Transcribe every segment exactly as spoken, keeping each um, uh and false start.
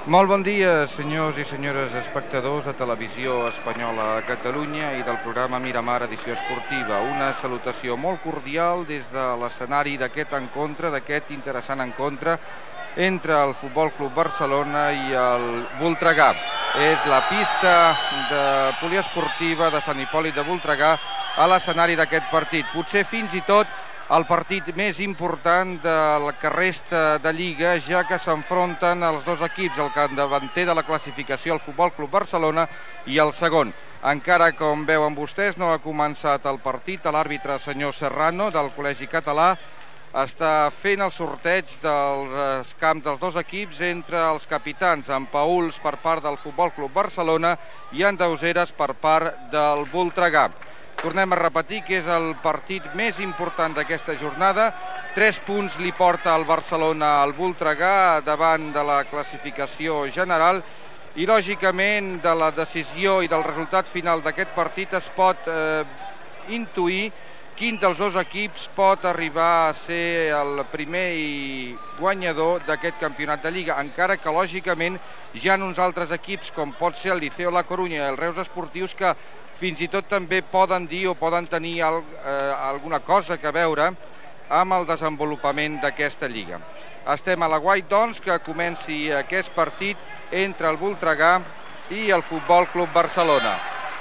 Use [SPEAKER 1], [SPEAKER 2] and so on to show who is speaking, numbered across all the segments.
[SPEAKER 1] Molt bon dia, senyors i senyores espectadors de Televisió Espanyola a Catalunya i del programa Miramar Edició Esportiva. Una salutació molt cordial des de l'escenari d'aquest encontre, d'aquest interessant encontre entre el Futbol Club Barcelona i el Voltregà. És la pista de poliesportiva de Sant Hipòlit de Voltregà a l'escenari d'aquest partit. Potser fins i tot el partit més important del que resta de Lliga, ja que s'enfronten els dos equips, el capdavanter de la classificació, el Futbol Club Barcelona, i el segon. Encara, com veuen vostès, no ha començat el partit. L'àrbitre, senyor Serrano, del Col·legi Català, està fent el sorteig dels camps dels dos equips entre els capitans, en Pauls per part del Futbol Club Barcelona i en Dauseres per part del Voltregà. Tornem a repetir que és el partit més important d'aquesta jornada. Tres punts li porta el Barcelona al Voltregà davant de la classificació general i, lògicament, de la decisió i del resultat final d'aquest partit es pot eh, intuir quin dels dos equips pot arribar a ser el primer i guanyador d'aquest campionat de Lliga, encara que, lògicament, hi ha uns altres equips, com pot ser el Liceo La Corunya i el Reus Esportius, que fins i tot també poden dir o poden tenir eh, alguna cosa que veure amb el desenvolupament d'aquesta Lliga. Estem a l'aguait, doncs, que comenci aquest partit entre el Voltregà i el Futbol Club Barcelona.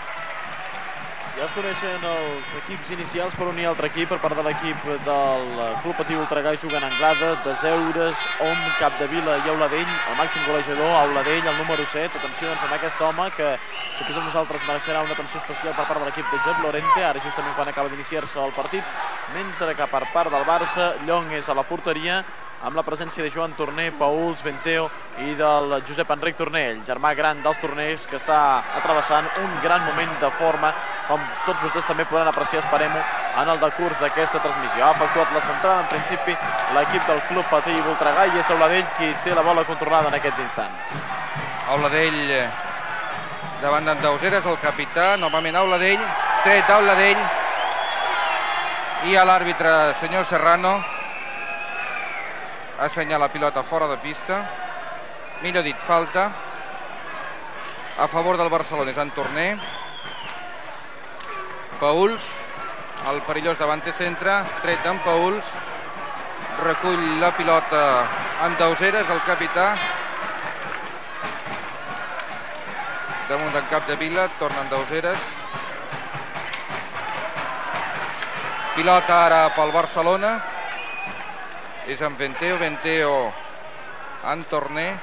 [SPEAKER 2] Ja es coneixen els equips inicials per unir altre equip. Per part de l'equip del Club Patí Voltregà juguen Anglada, Deseures, Om, Capdevila i Auladell. El màxim golejador, Auladell, el número set. Atenció, doncs, amb aquest home que, si posem nosaltres, mereixerà una atenció especial per part de l'equip de Josep Lorente, ara justament quan acaba d'iniciar-se el partit, mentre que per part del Barça, Llong és a la porteria, amb la presència de Joan Torner, Pauls, Benteo i del Josep Enric Torner, el germà gran dels Torners, que està atrevessant un gran moment de forma, com tots vostès també podran apreciar, esperem-ho, en el decurs d'aquesta transmissió. Ha efectuat la centrada, en principi, l'equip del Club Patí Voltregà, i és Auladell qui té la bola controlada en aquests instants.
[SPEAKER 1] Auladell davant d'en Dauseres, el capità, novament Auladell, tret d'Auladell, i a l'àrbitre, senyor Serrano, assenyala la pilota fora de pista, millor dit, falta a favor del Barcelona. És en Torner, Pauls, el perillós davanter centre, tret d'en Pauls, recull la pilota en Dauseres, el capità, damunt d'en Capdevila, torna en Dauseres, pilota ara pel Barcelona, és en Benteo, Benteo en Torner,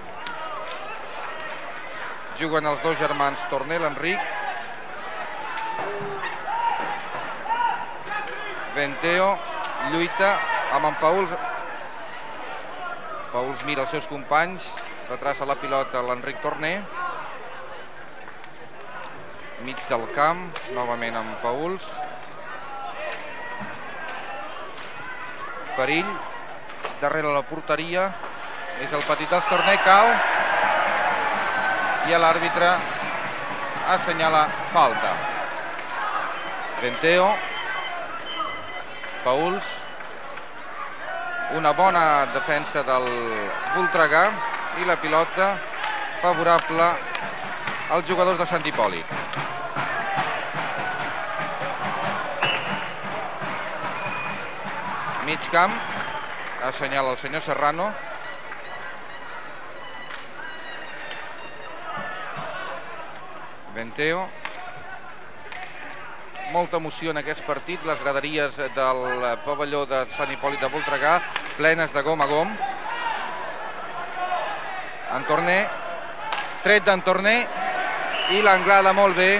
[SPEAKER 1] juguen els dos germans Torner, l'Enric, Benteo lluita amb en Pauls, Pauls mira els seus companys, retrassa la pilota l'Enric Torner, mig del camp, novament amb Pauls, perill, darrere la porteria, és el petit dels Torner, cau, i l'àrbitre assenyala falta. Benteo, Pauls, una bona defensa del Voltregà i la pilota favorable als jugadors de Sant Hipòlit. Mig camp, assenyala el senyor Serrano. Benteo. Molta emoció en aquest partit, les graderies del pavelló de Sant Hipòlit de Voltregà plenes de gom a gom. En Torner, tret d'en Torner, i l'Anglada molt bé,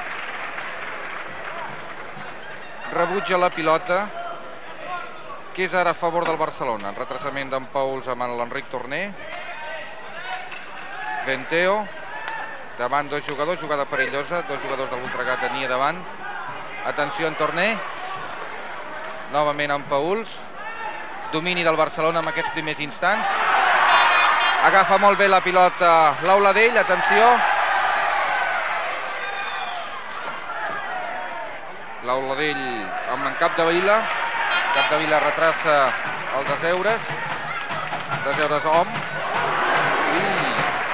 [SPEAKER 1] rebutja la pilota, que és ara a favor del Barcelona. En retrasament d'en Pauls amb l'Enric Torner. Benteo, davant dos jugadors, jugada perillosa, dos jugadors del Voltregà tenia davant. Atenció en Torner, novament en Pauls, domini del Barcelona en aquests primers instants. Agafa molt bé la pilota l'Auladell, atenció. L'Auladell amb en Capdevila. Capdevila retrassa el Deseures. Deseures Om. I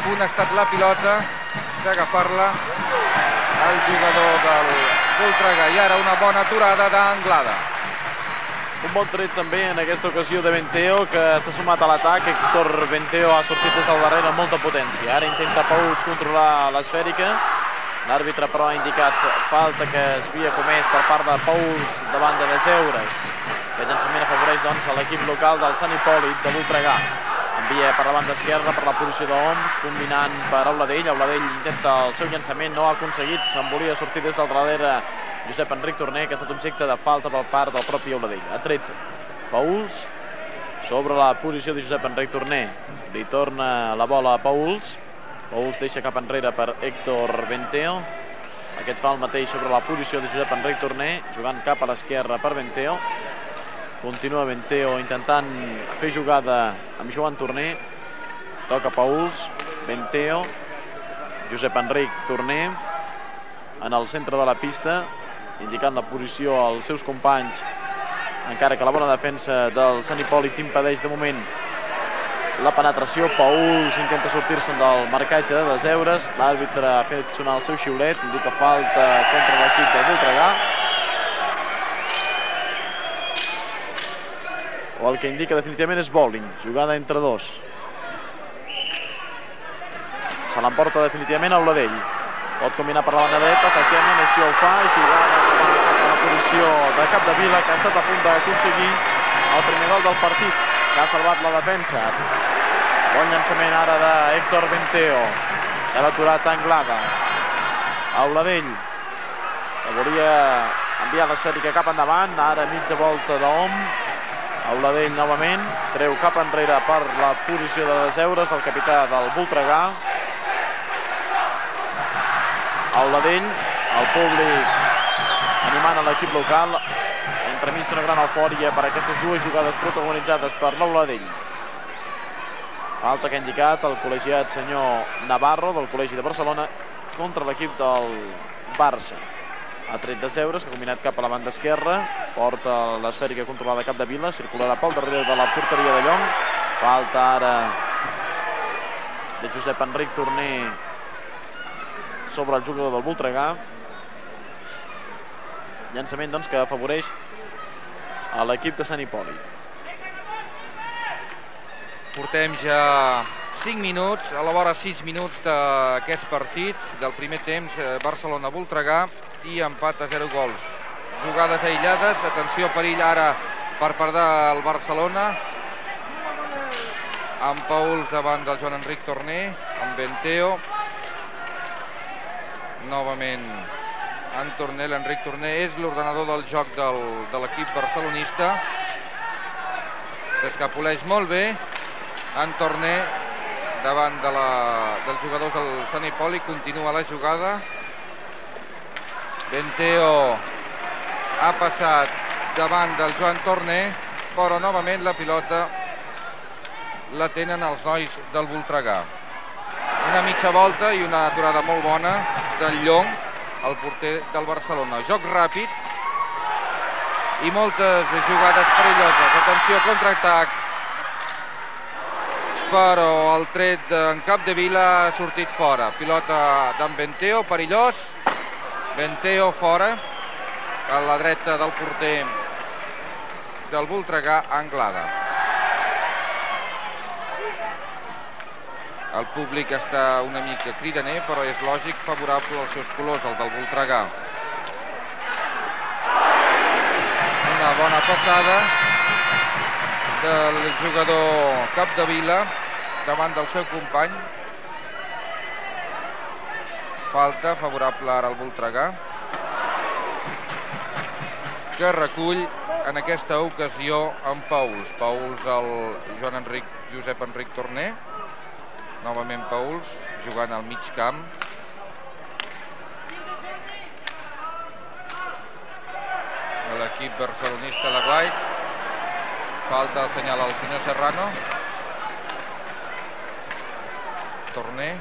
[SPEAKER 1] punt ha estat la pilota d'agafar-la el jugador del Voltregà. I ara una bona aturada d'Anglada.
[SPEAKER 2] Un bon tret també en aquesta ocasió de Benteo, que s'ha sumat a l'atac. Héctor Benteo ha sortit des del darrere amb molta potència. Ara intenta Pauls controlar l'esfèrica. L'àrbitre però ha indicat falta que es havia comès per part de Pauls davant de Deseures. Aquest llançament afavoreix doncs a l'equip local del Sant Hipòlit de Voltregà. Envia per la banda esquerra per la posició d'Oms, combinant per Auladell. Auladell intenta el seu llançament, no ha aconseguit, se'n volia sortir des del darrere Josep Enric Torner, que ha estat objecte de falta per part del propi Auladell. Ha tret Pauls sobre la posició de Josep Enric Torner. Li torna la bola a Pauls. Pauls deixa cap enrere per Héctor Benteo. Aquest fa el mateix sobre la posició de Josep Enric Torner, jugant cap a l'esquerra per Benteo. Continua Benteo intentant fer jugada amb Joan Torner. Toca Pauls, Benteo, Josep Enric Torner en el centre de la pista, indicant la posició als seus companys, encara que la bona defensa del Sant Hipòlit impedeix de moment la penetració. Pauls intenta sortir-se'n del marcatge de Deseures. L'àrbitre ha fet sonar el seu xiulet, indica falta contra l'equip del Voltregà. O el que indica definitivament és bowling, jugada entre dos. Se l'emporta definitivament a Auladell. Pot combinar per la banda dreta, efectivament, així ho fa, jugada a la posició de Capdevila, que ha estat a punt d'aconseguir el primer gol del partit, que ha salvat la defensa. Bon llançament ara de Héctor Benteo, que l'ha aturat Anglada. Auladell, que volia enviar l'esfèrica cap endavant, ara mitja volta d'Om. Auladell novament, treu cap enrere per la posició de Deseures, el capità del Voltregà. Auladell, el públic animant a l'equip local, entremig d'una gran eufòria per aquestes dues jugades protagonitzades per l'Auladell. Falta que ha indicat el col·legiat senyor Navarro del Col·legi de Barcelona contra l'equip del Barça. Ha tret Deseures, que ha combinat cap a la banda esquerra, porta l'esfèrica controlada a Capdevila, circularà pel darrere de la porteria de Llong. Falta ara de Josep Enric Torner sobre el jugador del Voltregà. Llançament doncs que afavoreix a l'equip de Sant Hipòlit.
[SPEAKER 1] Portem ja cinc minuts, a la vora sis minuts d'aquest partit, del primer temps, Barcelona-Voltregà, i empat a zero gols. Jugades aïllades, atenció, perill ara per part del Barcelona, amb Pauls davant del Joan Enric Torner, amb Benteo. Novament en Torner, l'Enric Torner és l'ordenador del joc del, de l'equip barcelonista. S'escapoleix molt bé en Torner davant de la, dels jugadors del Sant Hipòlit. Continua la jugada. Benteo ha passat davant del Joan Torner, però novament la pilota la tenen els nois del Voltregà. Una mitja volta i una aturada molt bona del Llong, el porter del Barcelona. Joc ràpid i moltes jugades perilloses. Atenció, contraatac, però el tret en Capdevila ha sortit fora. Pilota d'en Benteo, perillós. Benteo fora, a la dreta del porter del Voltregà, Anglada. El públic està una mica cridaner, però és lògic, favorable als seus colors, el del Voltregà. Una bona passada del jugador Capdevila davant del seu company. Falta favorable ara al Voltregà, que recull en aquesta ocasió en Pauls. Pauls al Joan Enric, Josep Enric Torner. Novament Pauls, jugant al mig camp. De l'equip barcelonista la White. Falta assenyala el senyor Serrano. Torner.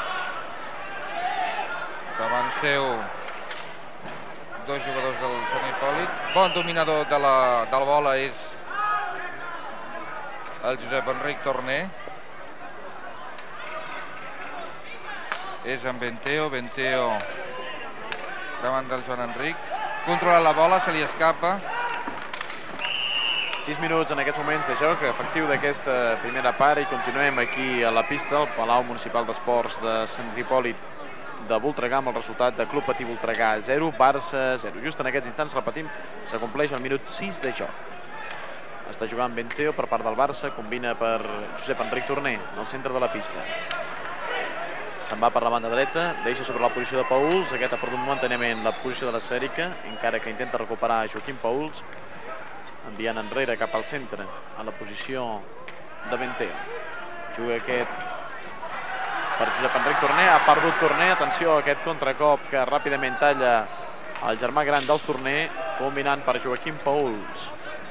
[SPEAKER 1] Davant seu dos jugadors del Sant Hipòlit. Bon dominador de la, de la bola és el Josep Enric Torner. és en Benteo, Benteo davant del Joan Enric, controla la bola, se li escapa.
[SPEAKER 2] sis minuts en aquests moments de joc efectiu d'aquesta primera part i continuem aquí a la pista, al Palau Municipal d'Esports de Sant Hipòlit de Voltregà, amb el resultat de Club Patí Voltregà zero, Barça zero. Just en aquests instants, repetim, s'acompleix el minut sis de joc. Està jugant Benteo per part del Barça, combina per Josep Enric Torner, al centre de la pista. Se'n va per la banda dreta, deixa sobre la posició de Pauls, aquest ha perdut momentanament la posició de l'esfèrica, encara que intenta recuperar Joaquim Pauls, enviant enrere cap al centre, a la posició de Benteo. Juga aquest per Josep Enric Torner, ha perdut Torner, atenció a aquest contracop que ràpidament talla el germà gran dels Torner, combinant per Joaquim Pauls.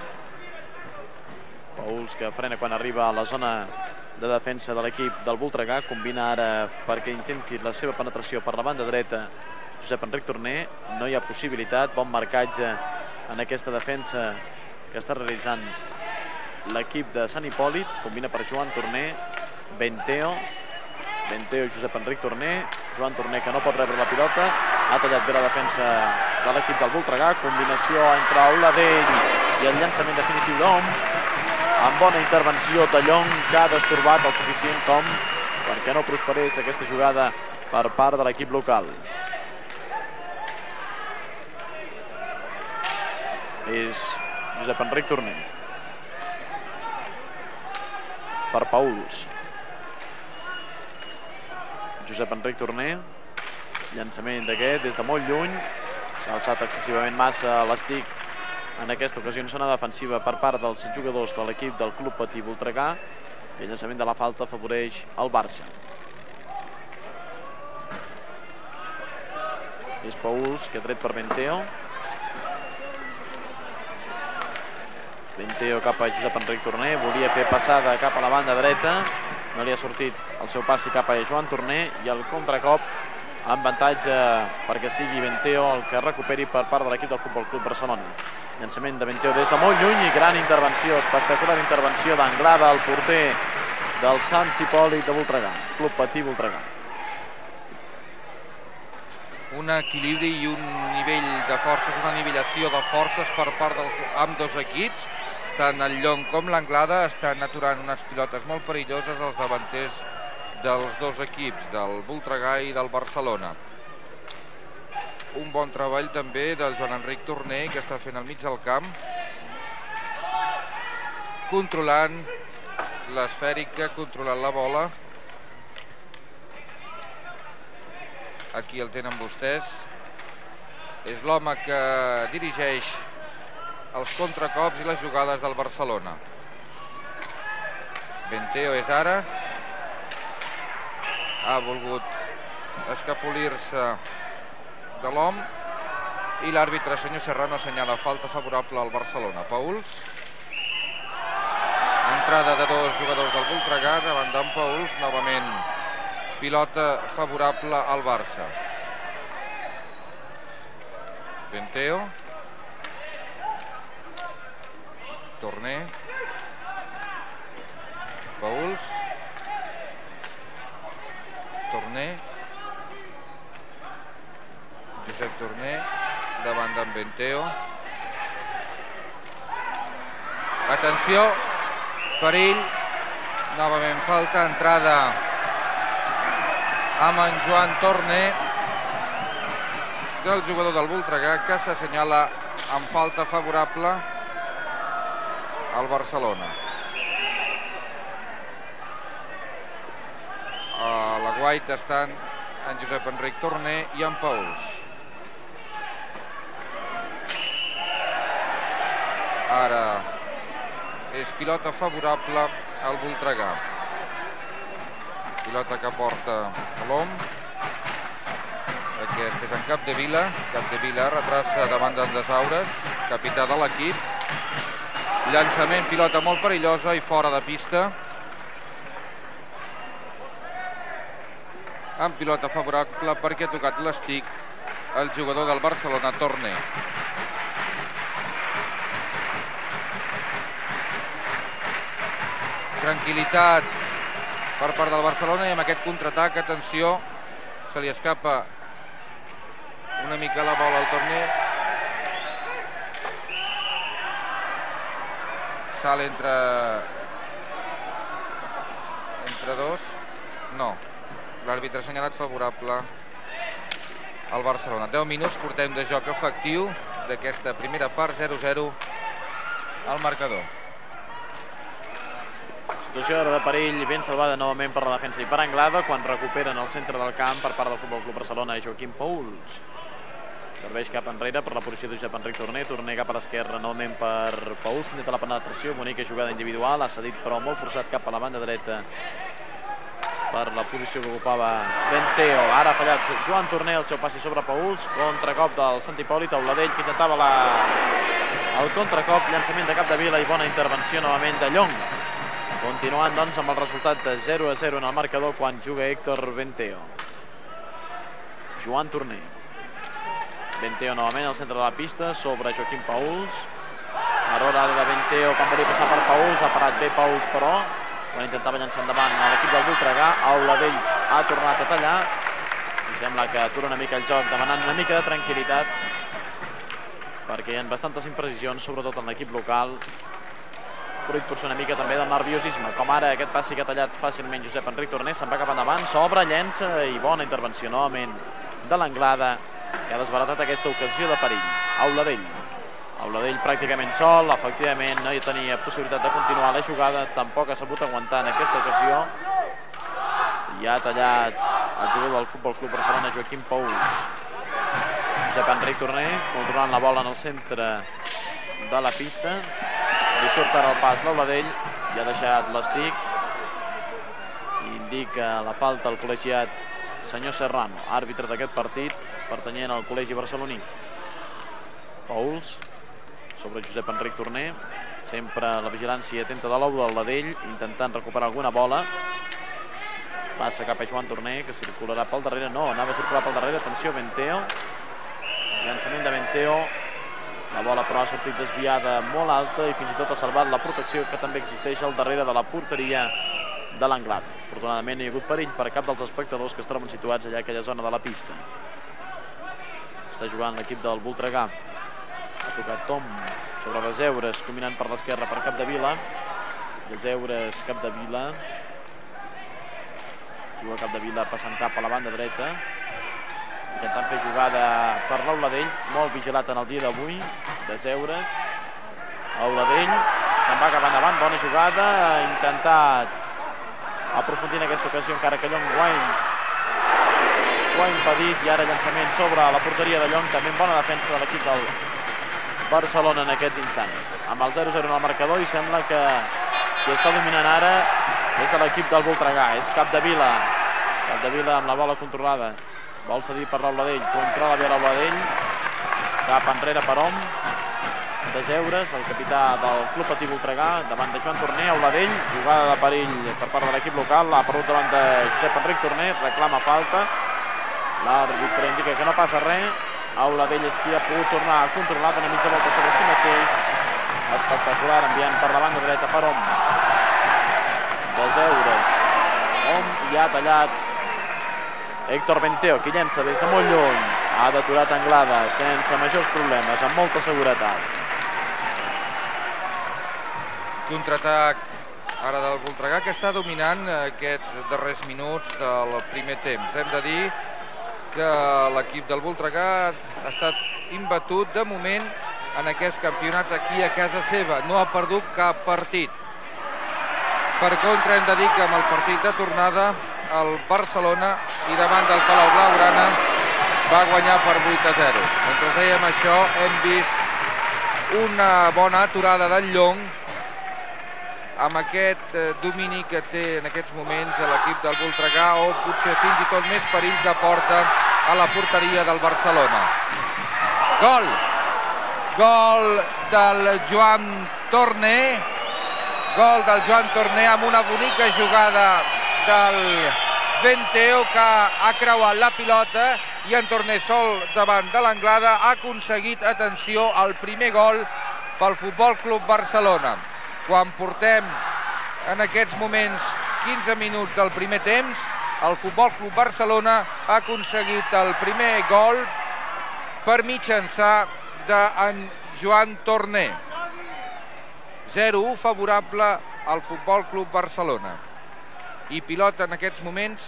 [SPEAKER 2] Pauls que frena quan arriba a la zona de defensa de l'equip del Voltregà, combina ara perquè intenti la seva penetració per la banda dreta Josep Enric Torner, no hi ha possibilitat, bon marcatge en aquesta defensa que està realitzant l'equip de Sant Hipòlit, combina per Joan Torner, Benteo, Benteo i Josep Enric Torner, Joan Torner que no pot rebre la pilota, ha tallat bé la defensa de l'equip del Voltregà, combinació entre Oladell i el llançament definitiu d'Om, amb bona intervenció de Llong, que ha destorbat el suficient com perquè no prosperés aquesta jugada per part de l'equip local. És Josep Enric Torner per Pauls. Josep Enric Torner, llançament d'aquest des de molt lluny, s'ha alçat excessivament massa l'estic en aquesta ocasió en zona defensiva per part dels jugadors de l'equip del Club Patí Voltregà, i el llançament de la falta afavoreix el Barça. És Pauls que ha tret per Benteo. Benteo cap a Josep Enric Torner, volia fer passada cap a la banda dreta, no li ha sortit el seu passi cap a Joan Torner, i el contracop amb avantatge perquè sigui Benteo el que recuperi per part de l'equip del Futbol Club Barcelona. Llançament de Benteo des de molt lluny i gran intervenció, espectacular intervenció d'Anglada, el porter del Sant Hipòlit de Voltregà, Club Patí Voltregà.
[SPEAKER 1] Un equilibri i un nivell de forces, una nivellació de forces per part dels ambdós equips. Tant el Llong com l'Anglada estan aturant unes pilotes molt perilloses als davanters dels dos equips, del Voltregà i del Barcelona. Un bon treball també del Joan Enric Torner, que està fent al mig del camp, controlant l'esfèrica, controlant la bola. Aquí el tenen vostès. És l'home que dirigeix els contracops i les jugades del Barcelona. Benteo és ara. Ha volgut escapolir-se de l'hom i l'àrbitre, senyor Serrano, assenyala falta favorable al Barcelona. Pauls. Entrada de dos jugadors del Voltregà davant d'en Pauls. Novament pilota favorable al Barça. Benteo. Torner. Pauls. Torner. Josep Torner davant d'en Benteo. Atenció, perill, novament falta, entrada amb en Joan Torner, del jugador del Voltregà, que s'assenyala amb falta favorable al Barcelona. A la guaita estan en Josep Enric Torner i en Pauls. Ara és pilota favorable al Voltregà. Pilota que porta l'hom. Aquest és en Capdevila. Capdevila retrassa davant d'en Desaures, capità de l'equip. Llançament, pilota molt perillosa i fora de pista. Amb pilota favorable perquè ha tocat l'estic el jugador del Barcelona, Torner. Tranquil·litat per part del Barcelona i amb aquest contraatac, atenció, Se li escapa una mica la bola al Torné. Salt entre... entre dos. No. L'àrbitre ha assenyalat favorable al Barcelona. deu minuts portem de joc efectiu d'aquesta primera part, zero zero al marcador.
[SPEAKER 2] Situació de perill ben salvada novament per la defensa i per Anglada quan recuperen el centre del camp per part del Futbol Club Barcelona i Joaquim Pauls. Serveix cap enrere per la posició de Josep Enric Torné. Torné cap a l'esquerra novament per Pauls. Neta la penetració, bonica jugada individual. Ha cedit però molt forçat cap a la banda dreta per la posició que ocupava Benteo. Ara ha fallat Joan Torné el seu passi sobre Pauls. Contracop del Sant Hipòlit. Auladell que intentava la... el contracop. Llançament de Capdevila i bona intervenció novament de Llong. Continuant doncs amb el resultat de zero a zero en el marcador quan juga Héctor Benteo. Joan Torné. Benteo novament al centre de la pista sobre Joaquim Pauls. Error ara de Benteo quan volia passar per Pauls. Ha parat bé Pauls però quan intentava llançar endavant a l'equip del Voltregà. Auladell ha tornat a tallar i sembla que atura una mica el joc demanant una mica de tranquil·litat perquè hi ha bastantes imprecisions sobretot en l'equip local, fruit potser una mica també del nerviosisme, com ara aquest passi que ha tallat fàcilment Josep Enric Torné. Se'n va cap endavant, s'obre, llença i bona intervenció novament de l'Anglada que ha desbaratat aquesta ocasió de perill. Auladell Auladell pràcticament sol, efectivament no hi tenia possibilitat de continuar la jugada, tampoc ha sabut aguantar en aquesta ocasió i ha tallat el jugador del Futbol Club Barcelona Joaquim Pauls. Josep Enric Torné controlant la bola en el centre de la pista, li surt ara el pas l'Auladell i ha deixat l'estic i indica la falta al col·legiat senyor Serrano, àrbitre d'aquest partit pertanyent al col·legi barceloní. Pauls sobre Josep Enric Torné, sempre la vigilància atenta de l'Auladell intentant recuperar alguna bola. Passa cap a Joan Torné que circularà pel darrere, no, anava a circular pel darrere, atenció Benteo, llançament de Benteo, la bola però ha sortit desviada molt alta i fins i tot ha salvat la protecció que també existeix al darrere de la porteria de l'Anglada. Afortunadament no hi ha hagut perill per cap dels espectadors que es troben situats allà a aquella zona de la pista. Està jugant l'equip del Voltregà. Ha tocat Tom sobre Deseures, combinant per l'esquerra per Capdevila. Deseures, Capdevila. Juga Capdevila passant cap a la banda dreta, intentant fer jugada per l'Auladell, molt vigilat en el dia d'avui. Deseures, Auladell, se'n va cap endavant, bona jugada, ha intentat aprofundir en aquesta ocasió encara que Llong ho ha, ho ha impedit i ara llançament sobre la porteria de Llong, també en bona defensa de l'equip del Barcelona en aquests instants. Amb el zero zero en el marcador i sembla que qui està dominant ara és l'equip del Voltregà, és Capdevila. Capdevila amb la bola controlada, vol cedir per l'Auladell, controla bé l'Auladell, cap enrere per Om. Deseures, el capità del Club Patí Voltregà, davant de Joan Torné. Auladell, jugada de perill per part de l'equip local, l'ha perdut davant de Josep Enric Torné, reclama falta, l'àrbitre indica que no passa res. Auladell és qui ha pogut tornar a controlar d'una mitja volta sobre si mateix, espectacular, enviant per la banda dreta per Om. Deseures, Om, i ha tallat Héctor Benteo, qui llença des de molt lluny, ha d'aturat Anglada sense majors problemes, amb molta seguretat.
[SPEAKER 1] Contraatac ara del Voltregà, que està dominant aquests darrers minuts del primer temps. Hem de dir que l'equip del Voltregà ha estat imbatut de moment en aquest campionat aquí a casa seva. No ha perdut cap partit. Per contra, hem de dir que amb el partit de tornada el Barcelona i davant del Palau Blaugrana va guanyar per vuit a zero. Mentre dèiem això, hem vist una bona aturada del Llong amb aquest domini que té en aquests moments l'equip del Voltregà, o potser fins i tot més perills de porta a la porteria del Barcelona. Gol! Gol del Joan Torné, gol del Joan Torné amb una bonica jugada del Benteo, que ha creuat la pilota i en Torné sol davant de l'Anglada ha aconseguit, atenció, el primer gol pel Futbol Club Barcelona. Quan portem en aquests moments quinze minuts del primer temps, el Futbol Club Barcelona ha aconseguit el primer gol per mitjançar d'en Joan Torné. zero a u favorable al Futbol Club Barcelona. I pilota en aquests moments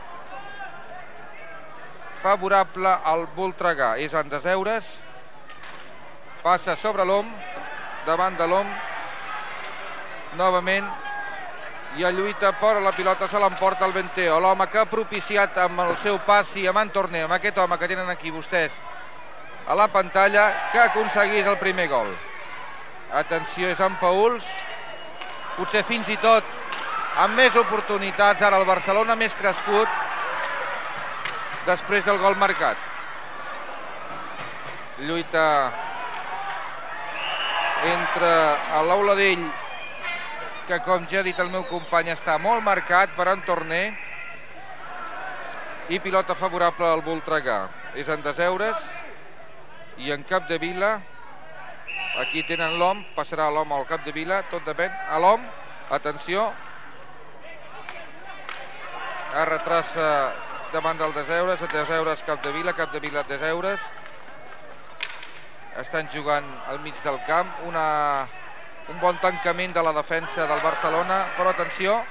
[SPEAKER 1] favorable al Voltregà. És en Deseures. Passa sobre l'Om, davant de l'Om. Novament. I a lluita per la pilota se l'emporta el Benteo. L'home que ha propiciat amb el seu passi amb en Torné, amb aquest home que tenen aquí vostès a la pantalla, que aconseguís el primer gol. Atenció, és en Pauls. Potser fins i tot amb més oportunitats. Ara el Barcelona més crescut després del gol marcat. Lluita entre l'Auladell, que com ja ha dit el meu company està molt marcat per en Torné, i pilota favorable al Voltregà. És en Deseures i en Capdevila. Aquí tenen l'Om, passarà l'Om al Capdevila, tot depèn. A l'Om, atenció, es retrassa davant del Deseures, Deseures Capdevila, Capdevila Deseures. Estan jugant al mig del camp, una, un bon tancament de la defensa del Barcelona, però atenció,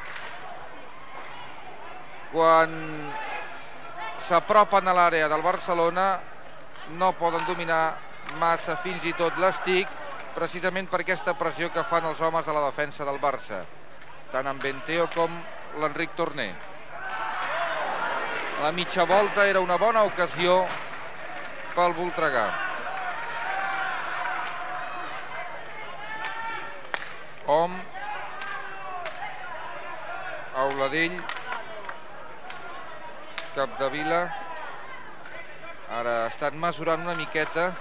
[SPEAKER 1] quan s'apropen a l'àrea del Barcelona no poden dominar massa, fins i tot l'estic, precisament per aquesta pressió que fan els homes de la defensa del Barça, tant en Benteo com l'Enric Torné. La mitja volta era una bona ocasió pel Voltregà. Om, Auladell, Capdevila. Ara estan mesurant una miqueta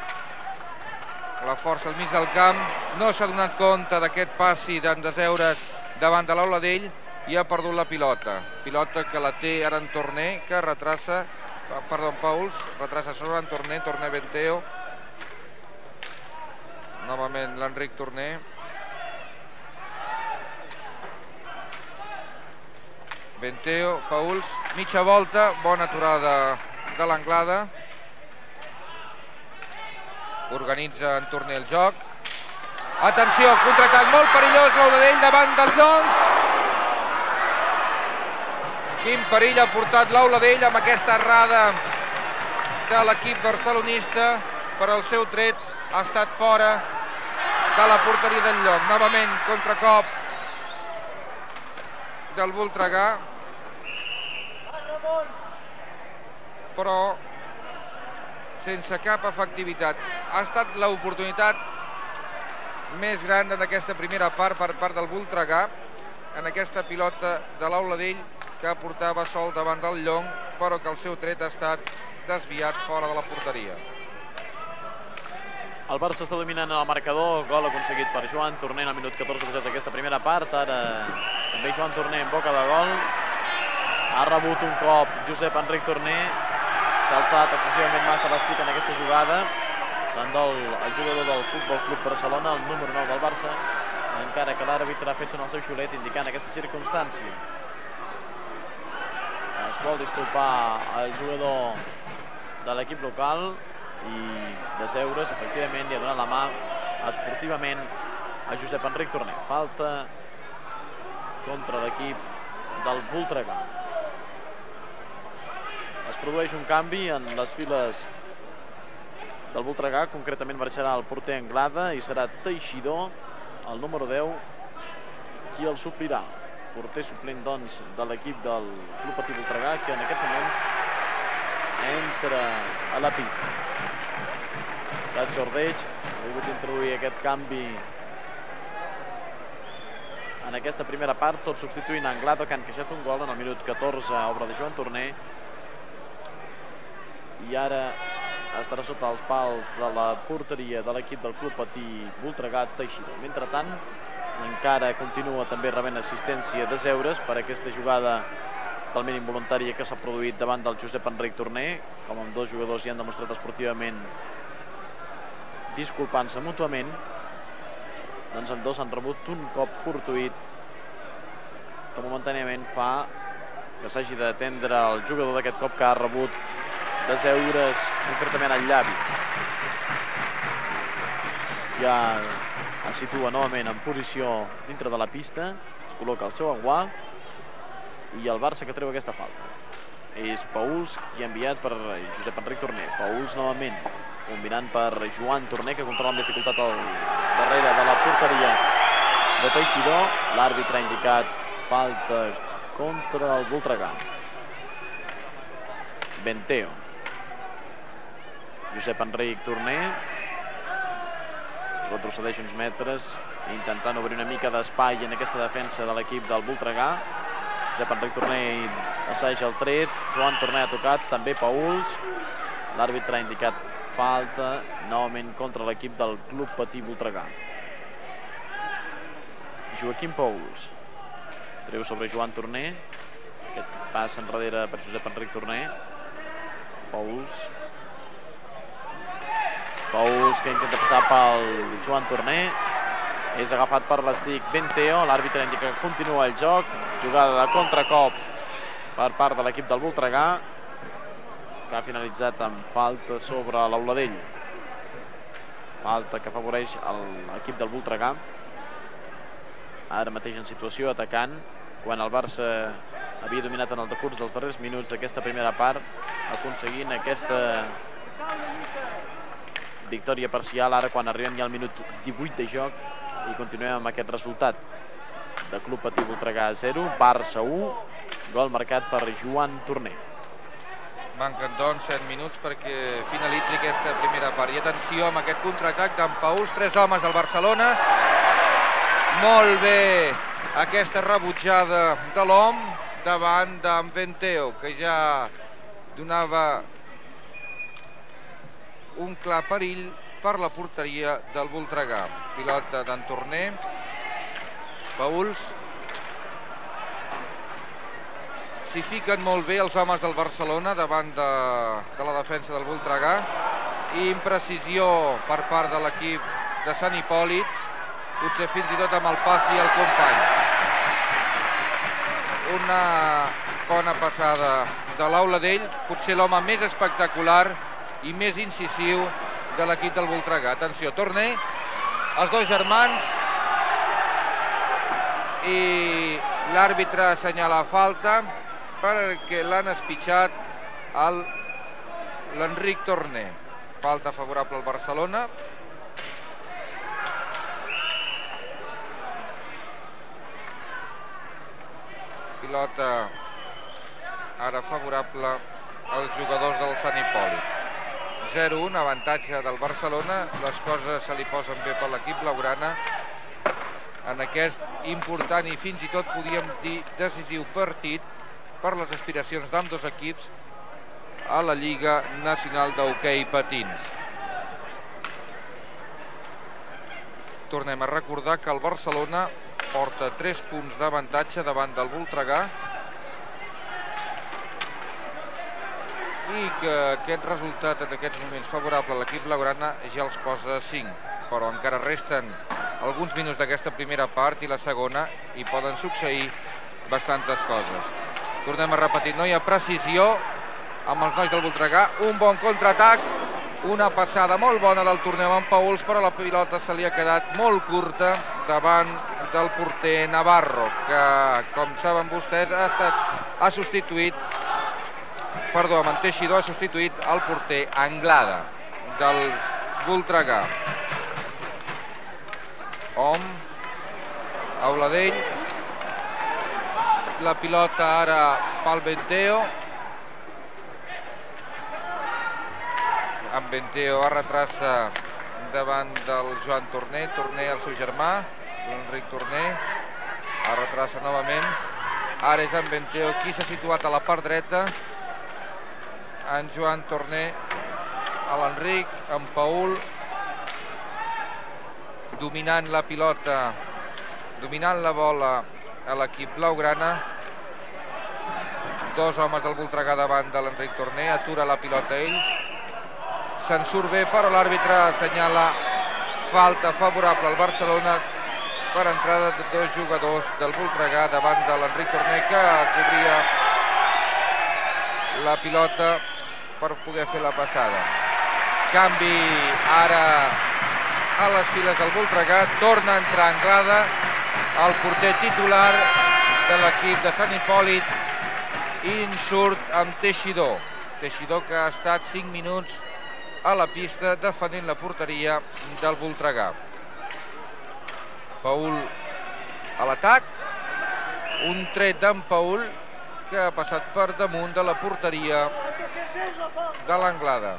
[SPEAKER 1] la força al mig del camp. No s'ha donat compte d'aquest passi d'en Deseures davant de l'Auladell i ha perdut la pilota. Pilota que la té ara en Torné, que retrassa, perdó, en Pauls, retrassa sobre en Torné, Torné Benteo. Novament l'Enric Torné. Benteo, Pauls, mitja volta, bona aturada de l'Anglada. Organitza en Torné el joc. Atenció, contraatac molt perillós, l'Auladell davant del Llong. Quin perill ha portat l'Auladell amb aquesta errada de l'equip barcelonista, però el seu tret ha estat fora de la porteria del Llong. Novament, contracop del Voltregà, però sense cap efectivitat. Ha estat l'oportunitat més gran d'aquesta primera part per part del Voltregà, en aquesta pilota de l'Auladell que portava sol davant del Llong, però que el seu tret ha estat desviat fora de la porteria.
[SPEAKER 2] El Barça està dominant el marcador, gol aconseguit per Joan Torné al minut catorze d'aquesta primera part. Ara també Joan Torné en boca de gol. Ha rebut un cop Josep Enric Torné, s'ha alçat excessivament massa l'estic en aquesta jugada. S'endol el jugador del Futbol Club Barcelona, el número nou del Barça, encara que l'àrbitre ha fet sonar el seu xiulet indicant aquesta circumstància. Es vol disculpar el jugador de l'equip local i Deseures, efectivament, li ha donat la mà esportivament a Josep Enric Torné. Falta contra l'equip del Voltregà. Es produeix un canvi en les files del Voltregà, concretament marxarà el porter Anglada i serà Teixidor, el número deu, qui el suplirà. Porter suplent, doncs, de l'equip del Club Patí Voltregà, que en aquests moments entra a la pista. Gat Jordeig ha volgut introduir aquest canvi en aquesta primera part, tot substituint Anglada, que han queixat un gol en el minut catorze, obra de Joan Torné, i ara estarà sota els pals de la porteria de l'equip del Club Patí Voltregà, Teixidor. Mentrestant, encara continua també rebent assistència de Deseures per aquesta jugada totalment involuntària que s'ha produït davant del Josep Enric Torné, com amb dos jugadors hi han demostrat esportivament disculpant-se mútuament. Doncs amb dos han rebut un cop fortuït que momentàniament fa que s'hagi d'atendre el jugador d'aquest cop que ha rebut deseures concretament al llavi. Ja es situa novament en posició dintre de la pista, es col·loca el seu enguà i el Barça que treu aquesta falta. És Pauls qui ha enviat per Josep Enric Torner. Pauls novament, combinant per Joan Torner, que controla amb dificultat al darrere de la porteria de Teixidor. L'àrbitre ha indicat falta contra el Voltregà. Benteo. Josep Enric Torner retrocedeix uns metres, intentant obrir una mica d'espai en aquesta defensa de l'equip del Voltregà. Josep Enric Torner assaja el tret, Joan Torner ha tocat, també Pauls. L'àrbitre ha indicat falta novament contra l'equip del Club Patí Voltregà. Joaquim Pauls treu sobre Joan Torner, aquest pas enrere per Josep Enric Torner. Pauls Pauls que intenta passar pel Joan Torner, és agafat per l'estic Benteo. L'àrbitre indica que continua el joc, jugada de contracop per part de l'equip del Voltregà, que ha finalitzat amb falta sobre l'Auladell. Falta que afavoreix l'equip del Voltregà, ara mateix en situació atacant, quan el Barça havia dominat en el decurs dels darrers minuts d'aquesta primera part, aconseguint aquesta victòria parcial ara quan arribem ja al minut divuit de joc i continuem amb aquest resultat de Club Patí Voltregà zero, Barça u, gol marcat per Joan Torner.
[SPEAKER 1] Manquen doncs set minuts perquè finalitzi aquesta primera part. I atenció amb aquest contraatac d'en Pauls, tres homes del Barcelona. Molt bé aquesta rebutjada de l'Om davant d'en Benteo, que ja donava un clar perill per la porteria del Voltregà. Pilota d'en Torner. Pauls. S'hi fiquen molt bé els homes del Barcelona davant de, de la defensa del Voltregà. I imprecisió per part de l'equip de Sant Hipòlit, potser fins i tot amb el passi al company. Una bona passada de l'Auladell, potser l'home més espectacular i més incisiu de l'equip del Voltregà. Atenció, Torner, els dos germans, i l'àrbitre assenyala falta perquè l'han espitxat l'Enric Torner. Falta favorable al Barcelona. Pilota ara favorable als jugadors del Sant Hipòlit. zero un, avantatge del Barcelona. Les coses se li posen bé per l'equip blaugrana en aquest important i fins i tot podíem dir decisiu partit per les aspiracions d'ambdós equips a la Lliga Nacional d'Hoquei Patins. Tornem a recordar que el Barcelona porta tres punts d'avantatge davant del Voltregà i que aquest resultat en aquests moments favorable a l'equip blaugrana ja els posa cinc, però encara resten alguns minuts d'aquesta primera part i la segona i poden succeir bastantes coses. Tornem a repetir, no hi ha precisió amb els nois del Voltregà, un bon contraatac, una passada molt bona del Torner amb Pauls, però la pilota se li ha quedat molt curta davant del porter Navarro, que, com saben vostès, ha estat ha substituït perdó, amb en Teixidor ha substituït el porter Anglada dels Voltregà. Om, Auladell, la pilota ara pel Benteo. En Benteo es retrassa davant del Joan Torner, Torner el seu germà, l'Enric Torner, es retrassa novament. Ara és en Benteo qui s'ha situat a la part dreta, en Joan Torner, a l'Enric, en Paul, dominant la pilota, dominant la bola a l'equip blaugrana. Dos homes del Voltregà davant de l'Enric Torner, atura la pilota ell. Se'n surt bé, però l'àrbitre assenyala falta favorable al Barcelona per entrada de dos jugadors del Voltregà davant de l'Enric Torner, que cobria la pilota per poder fer la passada. Canvi ara a les files del Voltregà, torna a entrar Anglada, el porter titular de l'equip de Sant Hipòlit, i en surt amb Teixidor. Teixidor que ha estat cinc minuts a la pista defendent la porteria del Voltregà. Paul a l'atac, un tret d'en Paul que ha passat per damunt de la porteria de l'Anglada.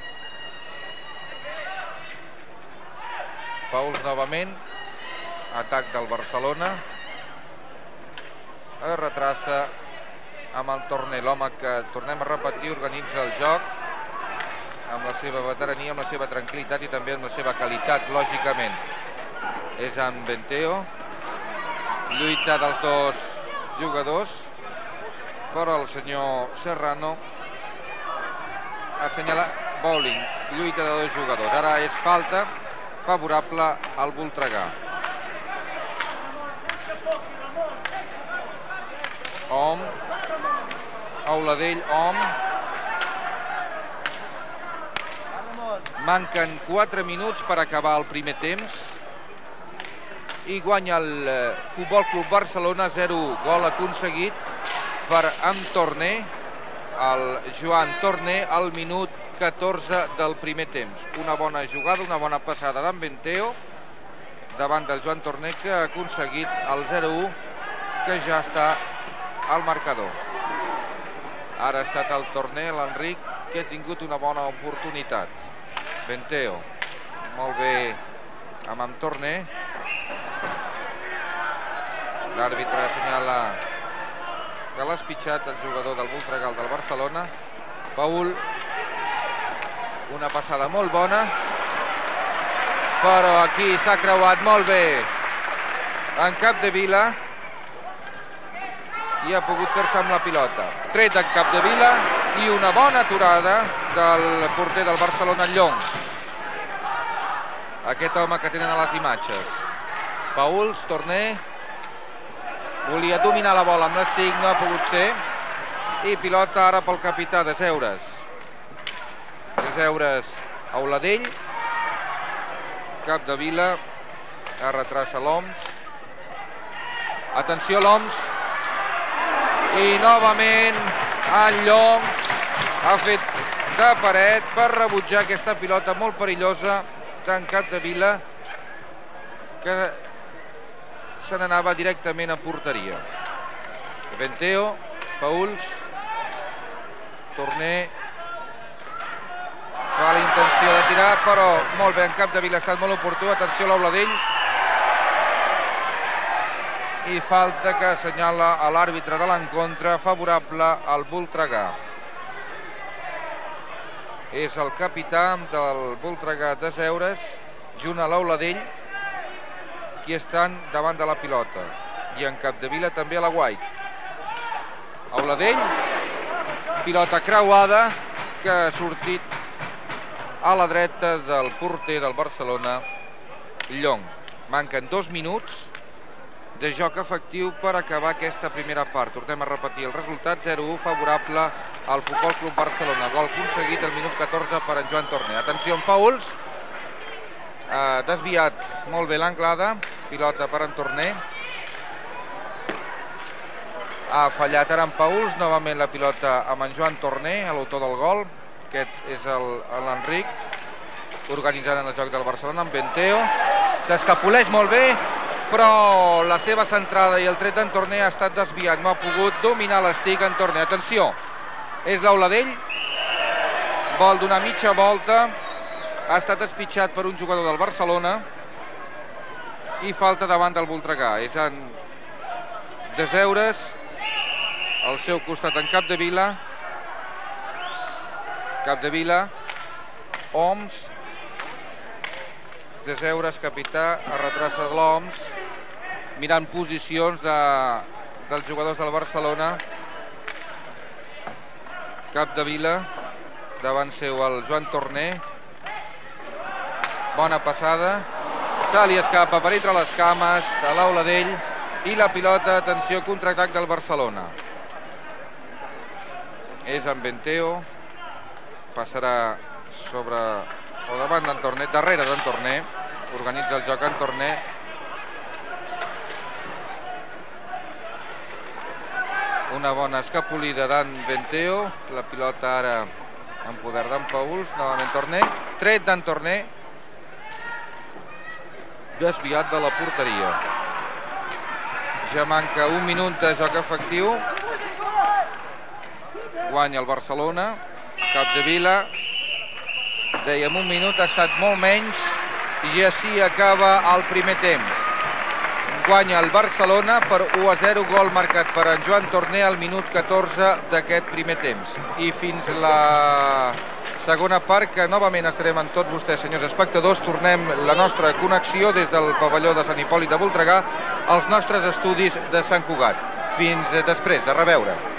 [SPEAKER 1] Paul novament, atac del Barcelona, es retrassa amb el Torné, l'home que, tornem a repetir, organitza el joc amb la seva veterania, amb la seva tranquil·litat i també amb la seva qualitat, lògicament. És en Benteo, lluita dels dos jugadors, però el senyor Serrano assenyala bowling, lluita de dos jugadors. Ara és falta favorable al Voltregà. Om, Auladell, Om. Manquen quatre minuts per acabar el primer temps i guanya el Futbol Club Barcelona zero u. Gol aconseguit per en Torné, el Joan Torné, al minut catorze del primer temps. Una bona jugada, una bona passada d'en Benteo davant del Joan Torné, que ha aconseguit el zero u, que ja està al marcador. Ara ha estat el Torné, l'Enric, que ha tingut una bona oportunitat. Benteo, molt bé amb en Torné. L'àrbitre assenyala que l'ha espitxat el jugador del Voltregà del Barcelona. Paul, una passada molt bona, però aquí s'ha creuat molt bé en Capdevila i ha pogut fer-se amb la pilota. Tret en Capdevila i una bona aturada del porter del Barcelona, Llong. Aquest home que tenen a les imatges. Pauls, Torné, volia dominar la bola amb l'estic, no ha pogut ser, i pilota ara pel capità, Deseures. Deseures, Auladell, Capdevila, es retrassa l'Oms. Atenció l'Oms, i novament en Llong ha fet de paret per rebutjar aquesta pilota molt perillosa d'en Capdevila, que se n'anava directament a porteria. Benteo, Pauls, Torné, fa la intenció de tirar, però molt bé, en Capdevila ha estat molt oportú. Atenció a l'Auladell, i falta que assenyala a l'àrbitre de l'encontre, favorable al Voltregà. És el capità del Voltregà, Deseures, junt a l'Auladell, qui estan davant de la pilota, i en Capdevila també a la White. Auladell, pilota creuada que ha sortit a la dreta del porter del Barcelona, Llong. Manquen dos minuts de joc efectiu per acabar aquesta primera part. Tornem a repetir el resultat, zero u, favorable al Futbol Club Barcelona. Gol aconseguit al minut catorze per en Joan Torné. Atenció en Pauls, ha desviat molt bé l'Anglada, pilota per en Torné. Ha fallat ara en Pauls, novament la pilota amb en Joan Torné, l'autor del gol. Aquest és l'Enric, organitzant el joc del Barcelona, amb Benteo. S'escapoleix molt bé, però la seva centrada i el tret d'en Torné ha estat desviat, no ha pogut dominar l'estic en Torné. Atenció, és l'Auladell, vol donar mitja volta, ha estat espitxat per un jugador del Barcelona i falta davant del Voltregà. És en Deseures, al seu costat en Capdevila. Capdevila, Oms, Deseures, capità, es retrassa l'Oms, mirant posicions de, dels jugadors del Barcelona. Capdevila, davant seu el Joan Torné. Bona passada, se li escapa per entre les cames a l'Auladell i la pilota, atenció, contraatac del Barcelona. és en Benteo, passarà sobre o davant d'en Torné, darrere d'en Torné, organitza el joc en Torné. Una bona escapolida d'en Benteo, la pilota ara en poder d'en Pauls, novament Torné, tret d'en Torné, desviat de la porteria. Ja manca un minut de joc efectiu. Guanya el Barcelona, Capdevila. Dèiem un minut, ha estat molt menys i així acaba el primer temps. Guanya el Barcelona per u a zero, gol marcat per en Joan Torné al minut catorze d'aquest primer temps. I fins la segona part, que novament estarem amb tots vostès, senyors espectadors, tornem la nostra connexió des del pavelló de Sant Hipòlit de Voltregà als nostres estudis de Sant Cugat. Fins després, a reveure.